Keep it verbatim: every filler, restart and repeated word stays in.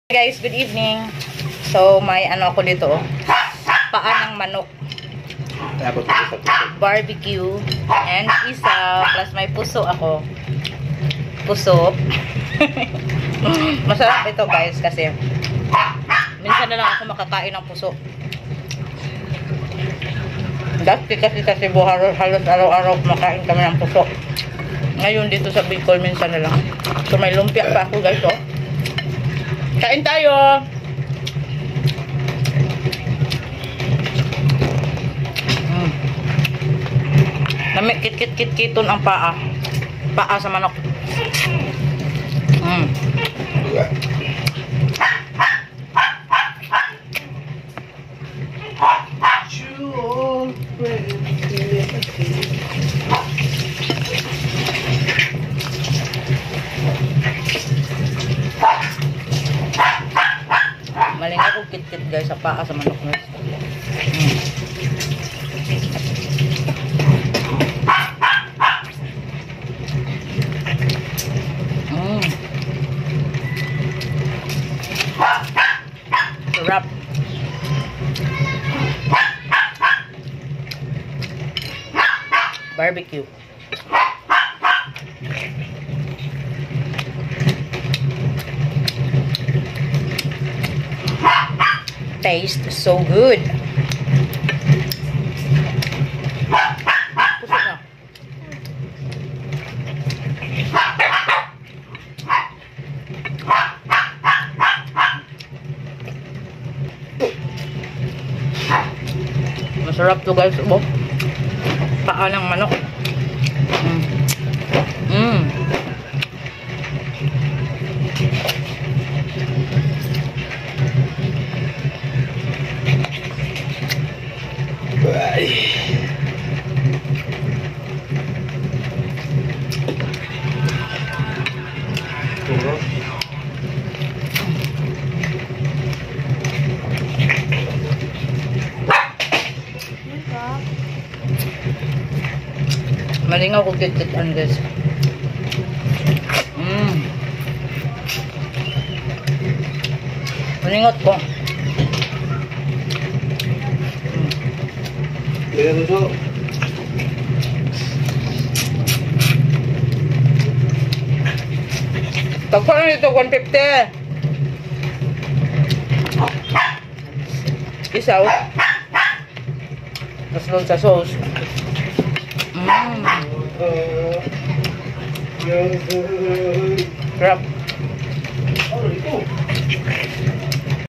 Guys, good evening. So, may ano ako dito, oh. Paa ng manok. Barbecue. And isa, plus may puso ako. Puso. Masarap ito guys kasi minsan na lang ako makakain ng puso. Dati kasi kasi buharos halos araw-araw kumakain kami ng puso. Ngayon dito sa Bicol minsan na lang. So, may lumpia pa ako guys, oh. Kain tayo. Mm. Namik kit kit kit kiton ang paa. Paa sa manok. Mm. Maling ako kit-kit guys sa paa sa manok guys. Mm. Mm. Sarap. Barbecue. Taste so good. Pusok na. Masarap to guys. Oh. Paa ng manok. Mm. Mm. Malingaw ko kit-kitan guys. Mm. Malingot ko. Ayan ito. Tagpo na ito, one fifty. Isaw. Tapos doon sa sauce. Mmm. Sarap.